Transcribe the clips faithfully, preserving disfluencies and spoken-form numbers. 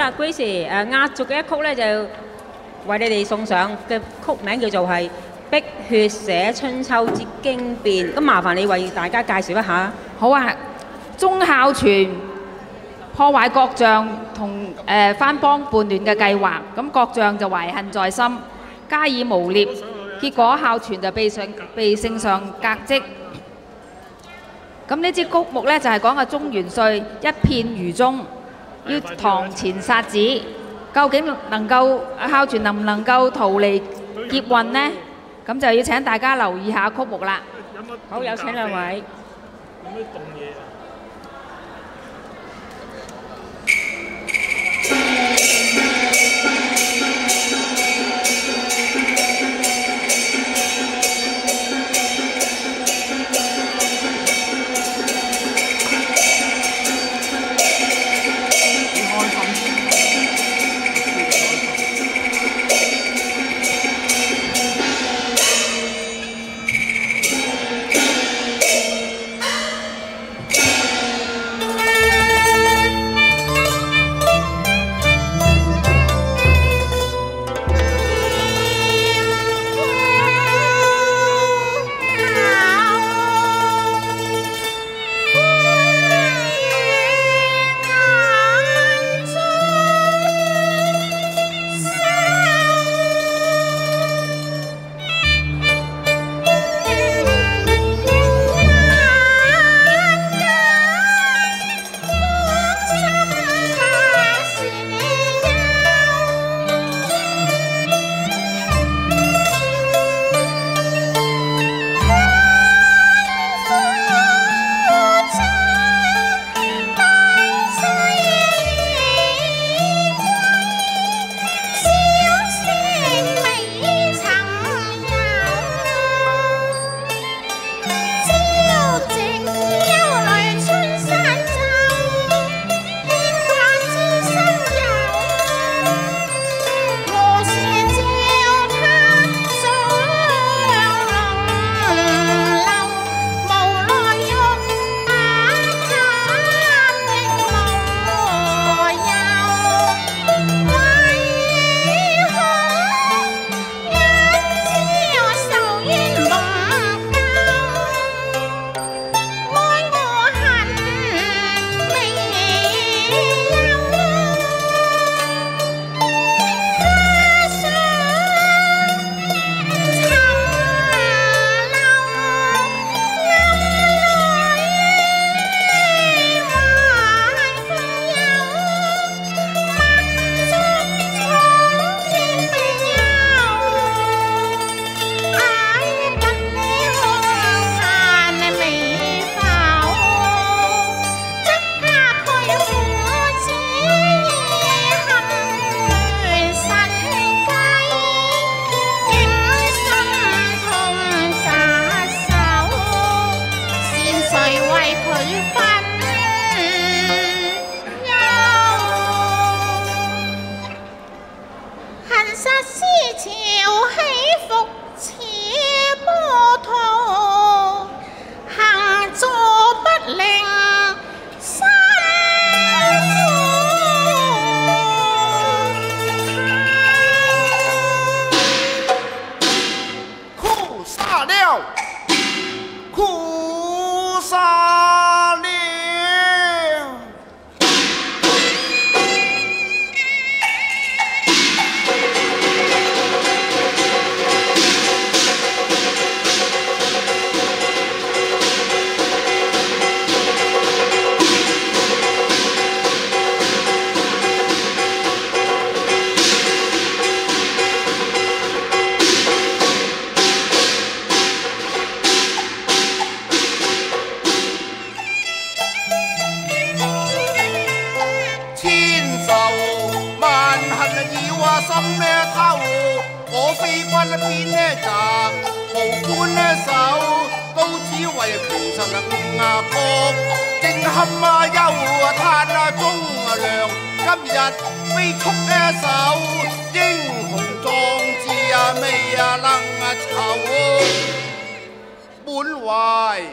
啦，Grace 誒壓軸嘅一曲咧就為你哋送上嘅曲名叫做係《碧血寫春秋之經變》。咁麻煩你為大家介紹一下。 好啊，忠孝全破壞國將同誒番邦叛亂嘅計劃，咁國將就懷恨在心，加以誣衊，結果孝全就被上被聖上革職。咁呢支曲目咧就係講阿中元帥一片愚忠，要堂前殺子，究竟能夠孝全能唔能夠逃離劫運呢？咁就要請大家留意下曲目啦。 好，有請兩位。 有咩凍嘢啊？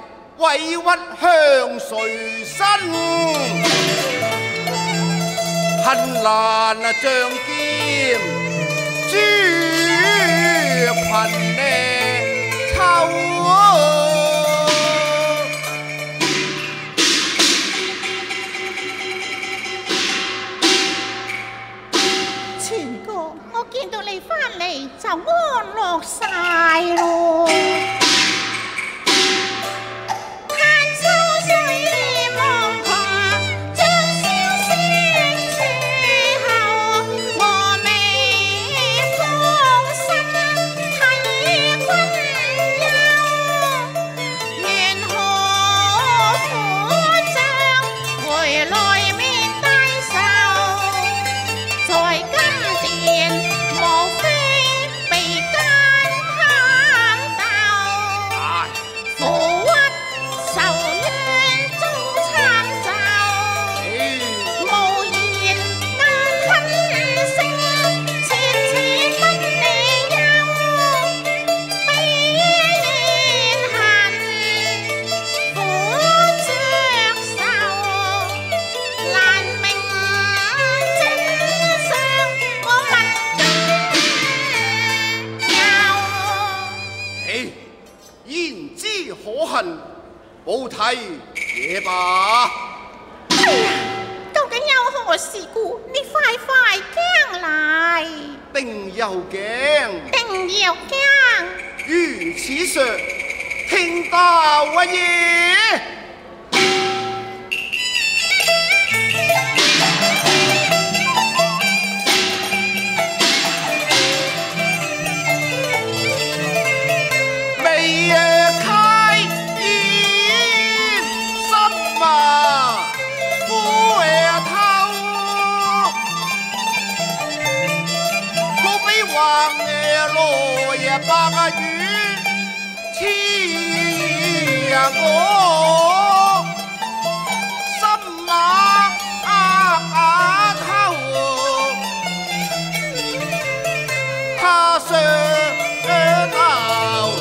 委屈向誰伸？ 恨難仗劍，朱群呢秋。 全哥，我見到你翻嚟就安樂晒咯。 冇睇嘢吧？ 究竟有何事故？你快快講嚟。 定有驚， 定有驚。 如此說，聽到乜嘢？八個月黐我心馬啊頭，他上頭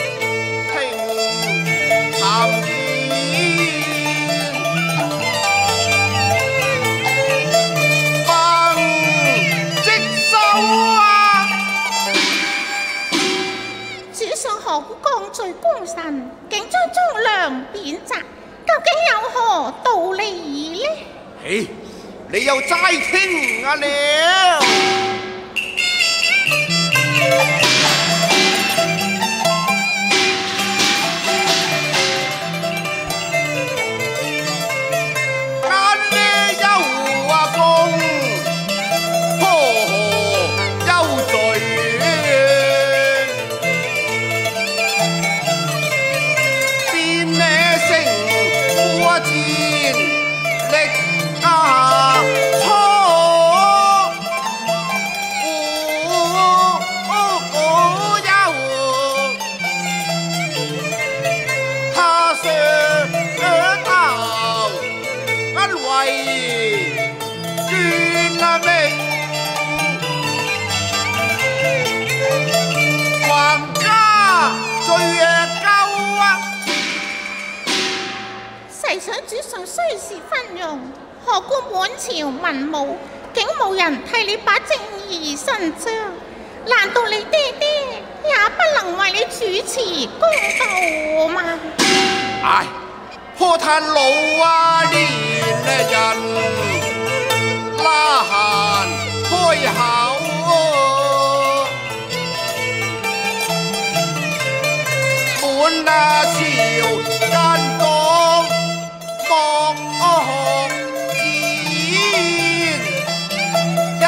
聽談言，bằng即收啊！ 何故降罪功臣，竟將忠良貶謫？究竟有何道理呢？ 嘿，你又齋聽啊了！眼呢有啊公，呵呵有罪。 主上雖是昏庸，何故滿朝文武竟冇人替你把正義伸張？難道你爹爹也不能為你主持公道嗎？ 唉，何嘆老啊年人拉閒開口，滿啊朝間光望戰，一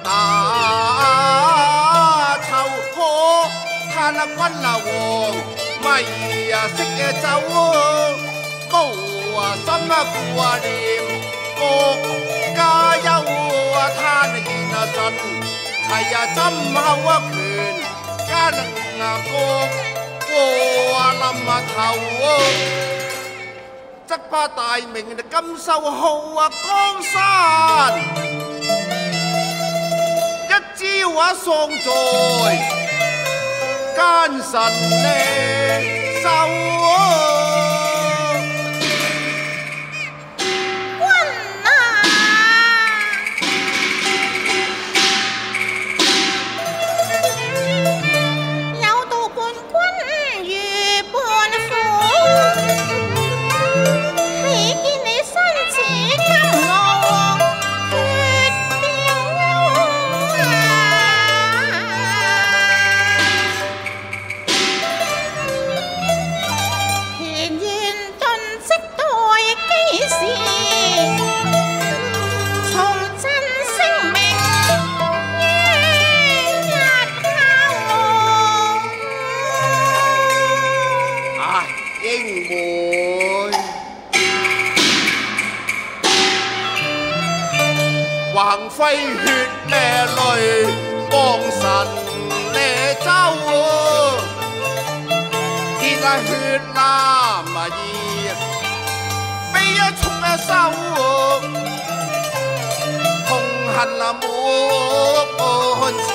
打臭柯嘆啊君啊王咪啊識嘅走，無啊心啊顧啊念國家憂啊嘆言啊神，齊啊針口啊拳間啊國過啊冧啊頭啊，則怕大明金秀浩啊江山，一朝啊喪在奸臣呢手啊！ 君啊！ 血咩淚，幫神咧走，天啊血藍啊意，悲一觸一手，痛恨啊滿朝，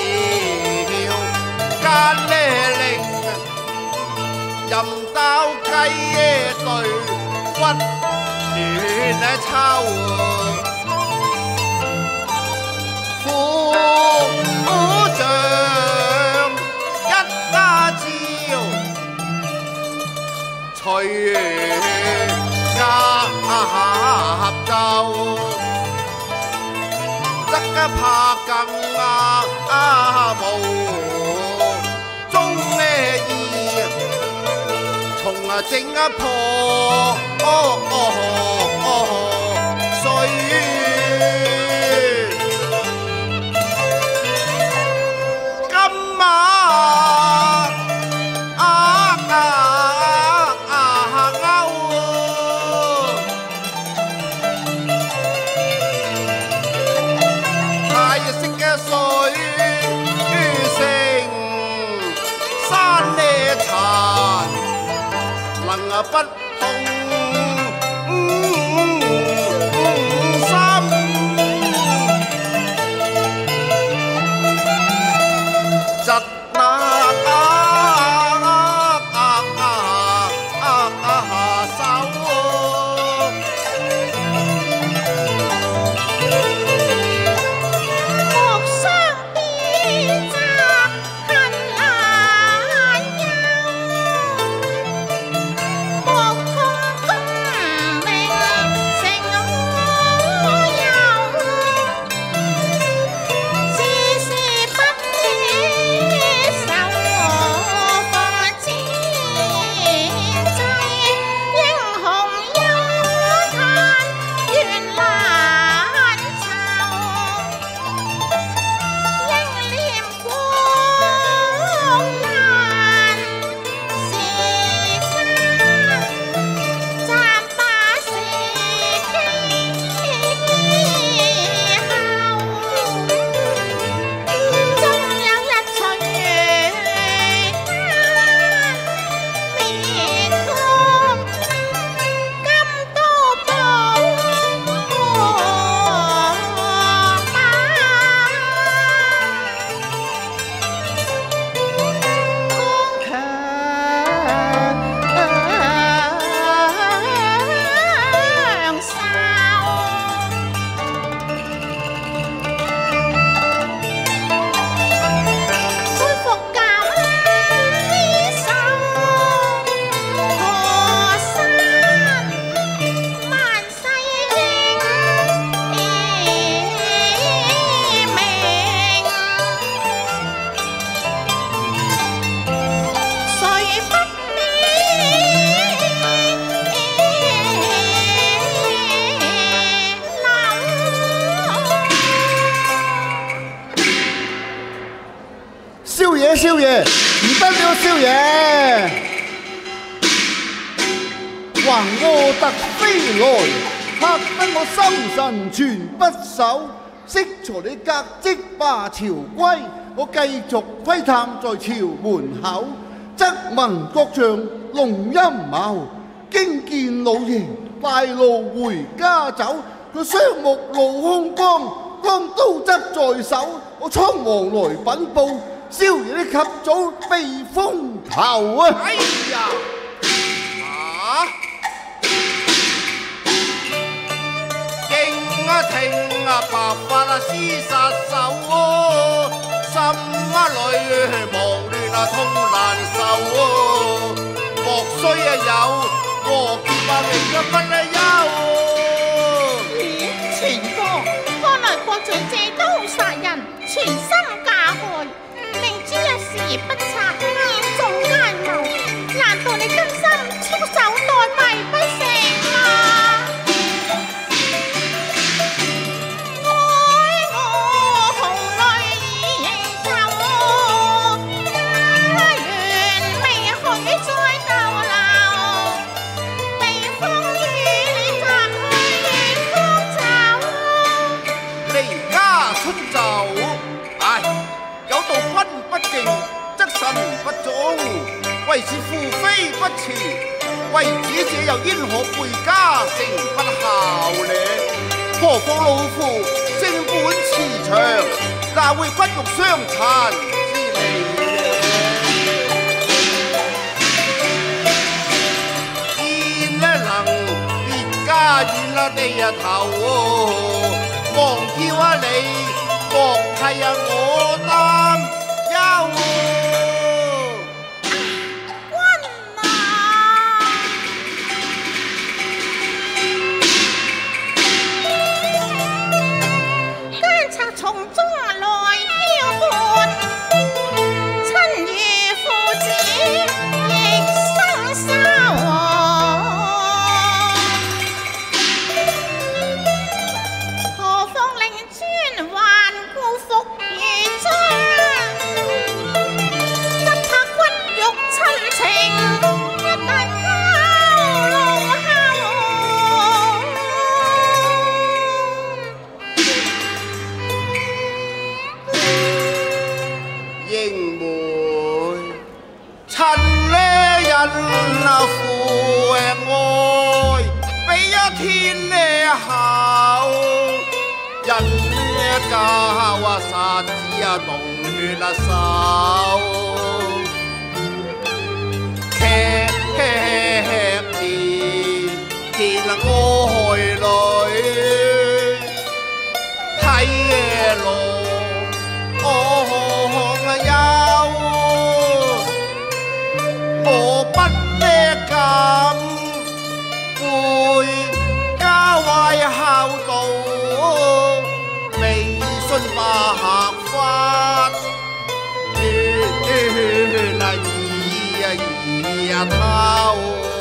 間咧令任刀雞對骨亂啊抽。虎將一家招，隨家合奏，則怕更啊無中咩意，從啊整啊破哦哦水。不痛心，窒那手， 莫相變責恨難休。莫痛功名成我有，只是不捨受放之際，英雄休嘆緣難酬，應念光難時間。暫把時機後，終有一隨間面光，金刀寶強手。恢復感呢首河山，萬世英名，誰不少爺少爺，唔得了少爺，還我突飛來，嚇得我心神全不守。適才你革職罷朝歸，我繼續窺探在朝門口，則聞國將龍陰謀，經見老爺帶路回家走，佢雙目露凶光，光刀執在手，我倉皇來稟報。少爺你及早避風頭啊！ 哎呀，啊！勁啊停啊，白髮啊廝殺手喎，心啊裏忙亂啊痛難受喎，莫須啊有過劫啊命啊不啊休。 咦，前哥，看來國將借刀殺人，全心加害。明知一時不察，嚴重奸謀，難道你甘心束手待斃不成啊？愛我紅淚已走，家園未許再逗留，避風雨你暫去遠方走。 離家出走。 不敬，則神不忠。為是父非不慈，為子者又焉可背家成不孝呢？何況老父性本慈祥，哪會骨肉相殘之理呢？見呢能別家園啊地啊頭喎，忘叫啊你。莫替啊我擔憂君啊！奸賊從中來挑撥，親如父子亦生殺。何況令尊還顧服如將，則怕骨肉親情一旦交弄下應梅親呢人啊父愛，比一天呢孝。人呢教啊殺子啊動血啊手，劇片片啊愛侶，睇路我憂，我不呢敢背家壞孝道。未信白髮，怨啊意啊意啊偷。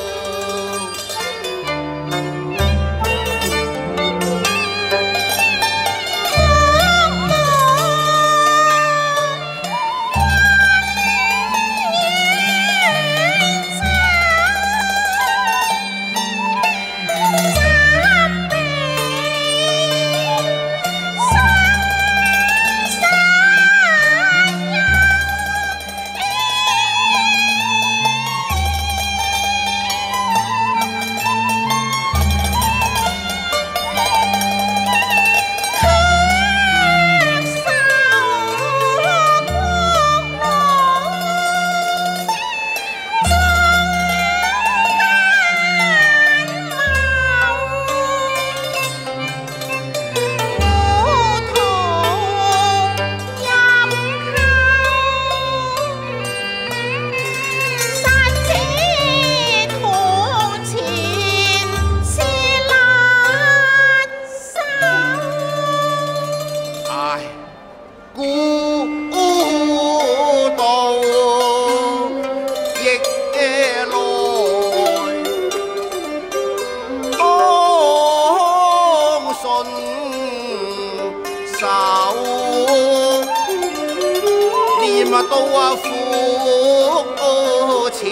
到啊父慈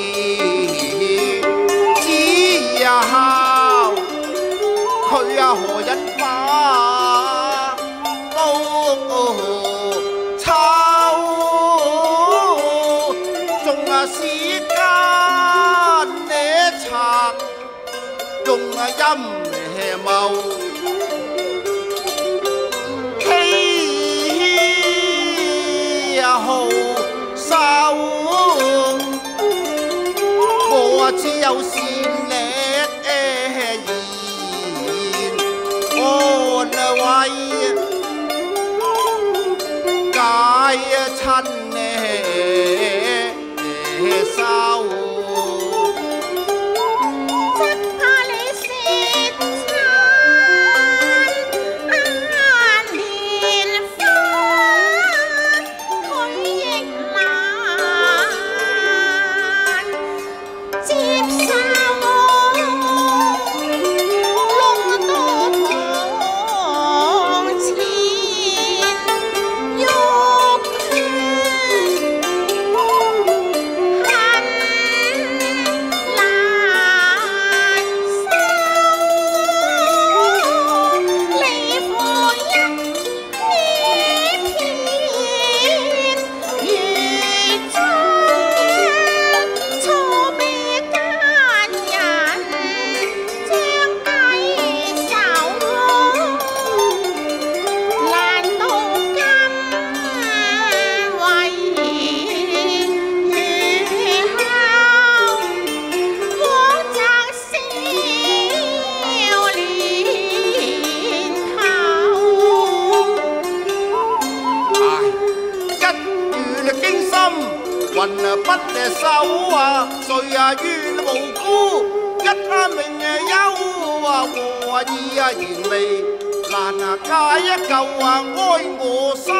子呀孝，佢啊何人把高抽，仲啊時間呢賊，仲啊陰謀。好手，我只有善力言安慰，解親呢收。 魂不守啊，誰啊冤無辜，一命休啊，和意啊言未難啊解一舊啊，哀我心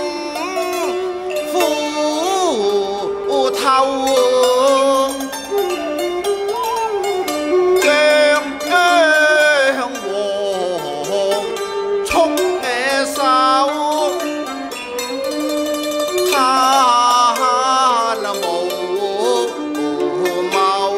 苦透。將姜黃沖嘅手，他無謀。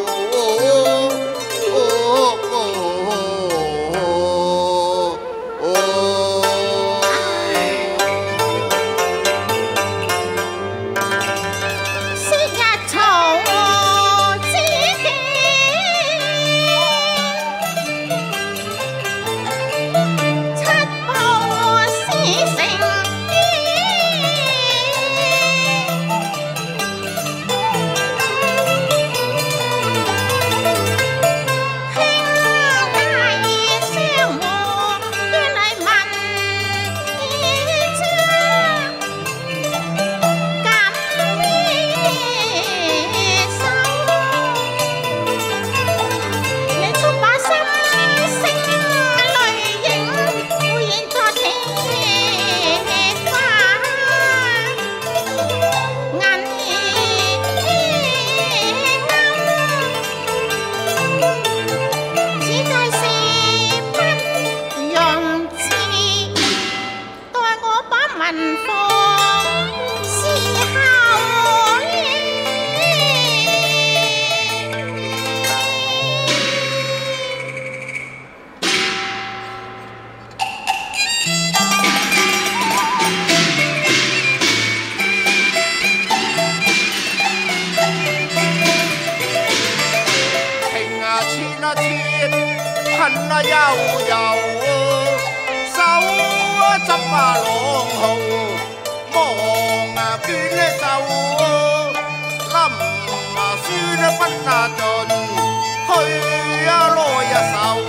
恨啊悠悠，手啊執啊朗號，望啊捲啊袖，冧啊酸啊分啊盡，去啊來啊愁，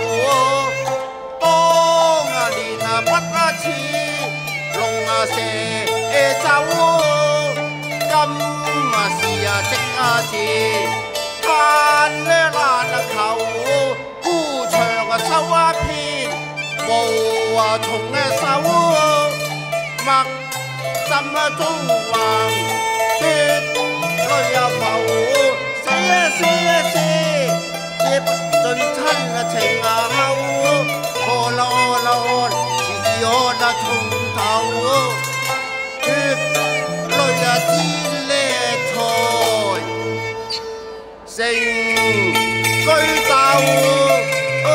當啊年啊不啊似，龍啊蛇走，今啊時啊值啊字，嘆呢爛啊求。收啊片，無啊從啊手，墨浸啊中橫，血淚啊浮，死啊死啊死，接不盡親啊情啊後，何來何來，自我那從頭，血淚啊煎呢台，成居鬥。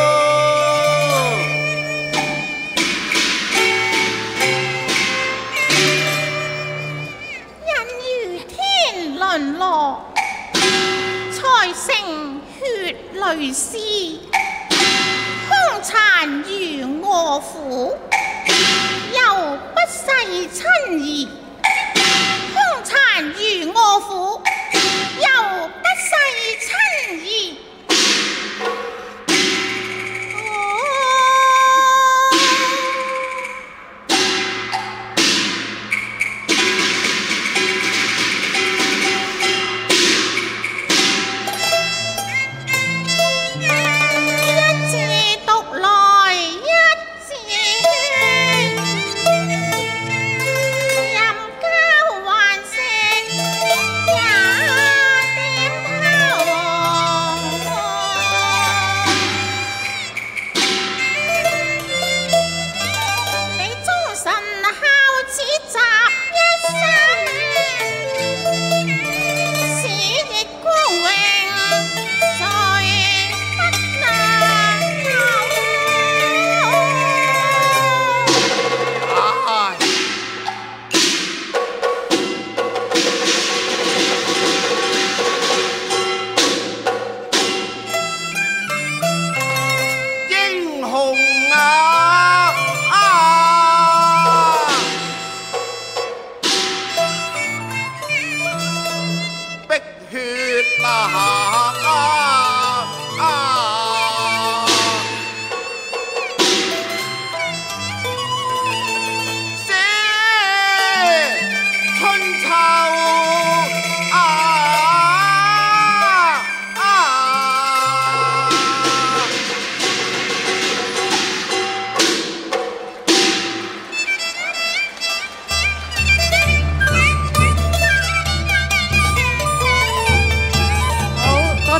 淪落，才成血淚絲，兇殘如餓虎，又不逝親兒；兇殘如餓虎，又不逝親兒。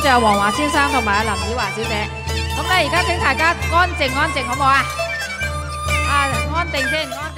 謝阿黃華先生同埋阿林子華小姐。咁咧，而家請大家安靜安靜，好唔好啊？啊，安定先，安。